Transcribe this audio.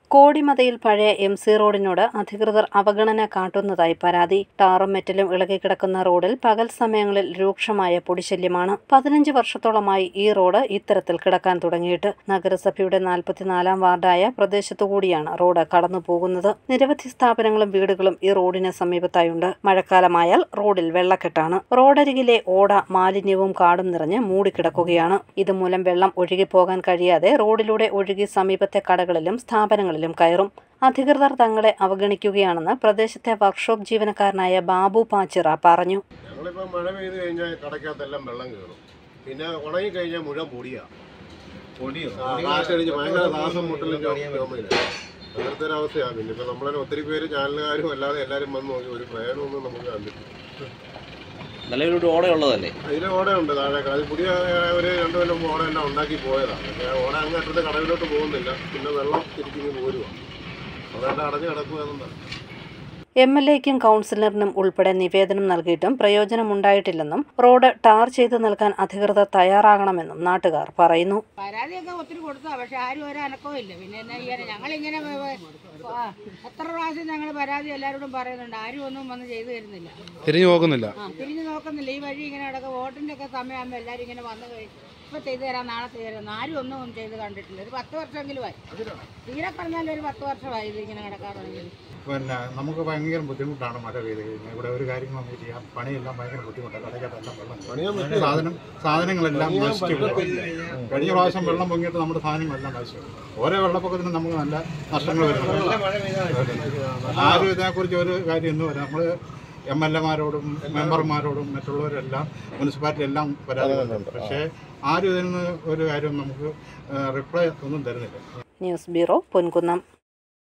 കോടിമതയിൽ പഴയ MC റോഡിനോട് അധികൃതർ അവഗണന കാട്ടുന്നതായി പരാതി. ടാറും മെറ്റലും ഇളകിക്കിടക്കുന്ന റോഡിൽ പകൽ സമയങ്ങളിൽ രൂക്ഷമായ പൊടിശല്യമാണ്. 15 വർഷത്തോളമായി ഈ റോഡ് ഇത്തരത്തിൽ കിടക്കാൻ തുടങ്ങിയിട്ട്. നഗരസഭയുടെ 44-ാം വാർഡായ പ്രദേശത്തുകൂടിയാണ് റോഡ് കടന്നുപോകുന്നത്. നിരവധി സ്ഥാപനങ്ങളും വീടുകളും ഈ റോഡിന് സമീപത്തായുണ്ട്. മഴക്കാലമായാൽ റോഡിൽ വെള്ളക്കെട്ടാണ്. റോഡരികിലെ ഓട മാലിന്യവും കാടും നിറഞ്ഞ് മൂടിക്കിടക്കുകയാണ്. ഇതുമൂലം വെള്ളം ഒഴുകിപ്പോകാൻ കഴിയാതെ റോഡിലൂടെ ഒഴുകി സമീപത്തെ കടകളിലും സ്ഥാപനങ്ങളിലും കയറും. അധികൃതർ തങ്ങളെ അവഗണിക്കുകയാണെന്ന് പ്രദേശത്തെ വർക്ക്ഷോപ്പ് ജീവനക്കാരനായ ബാബു പാച്ചിറ പറഞ്ഞു. ഞങ്ങളിപ്പോൾ മഴ പെയ്ത് കഴിഞ്ഞാൽ കടക്കകത്തെല്ലാം വെള്ളം കയറും. പിന്നെ ഉണങ്ങി കഴിഞ്ഞാൽ മുഴുവൻ കാശടിച്ച് ഭയങ്കര ശ്വാസം മുട്ടലും അങ്ങനത്തെ ഒരു അവസ്ഥയാണ്. പിന്നെ ഇപ്പം നമ്മളെ ഒത്തിരി പേര് ചാനലുകാരും അല്ലാതെ എല്ലാവരും വന്ന് നോക്കി ഒരു പ്രയോജനമൊന്നും നമുക്ക് കണ്ടിട്ടില്ല. നല്ലൊരു ഓടയുള്ളതല്ലേ? അതിലെ ഓടയുണ്ട് താഴെ. അത് പുതിയ ഒരു 2 കൊല്ലം ഓടയെല്ലാം ഉണ്ടാക്കി പോയതാണ്. പക്ഷേ ഓട അങ്ങേറ്റത്തെ കടവിലോട്ട് പോകുന്നില്ല. പിന്നെ വെള്ളം തിരിച്ചിങ്ങ് പോരുവാണ്. അതുകൊണ്ട് അടഞ്ഞു കിടക്കുക എന്നതാണ്. MLAയ്ക്കും കൗൺസിലറിനും ഉൾപ്പെടെ നിവേദനം നൽകിയിട്ടും പ്രയോജനമുണ്ടായിട്ടില്ലെന്നും റോഡ് ടാർ ചെയ്ത് നൽകാൻ അധികൃതർ തയ്യാറാകണമെന്നും നാട്ടുകാർ പറയുന്നു. പരാതിയൊക്കെ ഒത്തിരി കൊടുത്താ, പക്ഷെ ആരും ഒരു അനക്കവും ഇല്ല. പിന്നെ എന്നാ ചെയ്യാൻ? ഞങ്ങളിങ്ങനെ എത്ര പ്രാവശ്യം ഞങ്ങൾ പരാതി എല്ലാവരോടും പറയുന്നുണ്ട്. ആരും ഒന്നും വന്ന് ചെയ്തു തരുന്നില്ല, തിരിഞ്ഞു നോക്കുന്നില്ല. ഈ വഴി ഇങ്ങനെ കിടക്കുക. വോട്ടിൻ്റെ ഒക്കെ സമയമാകുമ്പോൾ എല്ലാവരും ഇങ്ങനെ വന്നു കഴിഞ്ഞു ഇപ്പം ചെയ്തു തരാം, നാളെ ചെയ്തു തരാം. ആരും ഒന്നും ചെയ്ത് കണ്ടിട്ടില്ല. ഒരു 10 വർഷമെങ്കിലും ആയി. തീരെ പറഞ്ഞാലും ഒരു 10 വർഷമായി ഇതിങ്ങനെ കിടക്കാറുണ്ടെങ്കിൽ. പിന്നെ നമുക്ക് ഭയങ്കര ബുദ്ധിമുട്ടാണ് മഴ പെയ്ത് കഴിഞ്ഞാൽ. ഇവിടെ ഒരു കാര്യം നമുക്ക് ചെയ്യാം, പണിയെല്ലാം ഭയങ്കര ബുദ്ധിമുട്ടാണ്. കടയ്ക്കകത്തെല്ലാം വെള്ളം, സാധനങ്ങളെല്ലാം നശിച്ചു. കഴിഞ്ഞ പ്രാവശ്യം വെള്ളം പൊങ്ങിയിട്ട് നമ്മുടെ സാധനങ്ങളെല്ലാം നശിച്ചു. ഓരോ വെള്ളപ്പൊക്കത്തിനും നമുക്ക് നല്ല നഷ്ടങ്ങൾ വരുന്നുണ്ട്. ആരും ഇതിനെക്കുറിച്ച് ഒരു കാര്യം ഒന്നും വരാം. നമ്മൾ MLAമാരോടും മെമ്പർമാരോടും മറ്റുള്ളവരെല്ലാം മുനിസിപ്പാലിറ്റി എല്ലാം പരാതികളുണ്ട്. പക്ഷേ ആരും ഇതിൽ നിന്ന് ഒരു കാര്യം നമുക്ക് റിപ്ലൈ ഒന്നും തരുന്നില്ല. News bureau, Ponkunnam.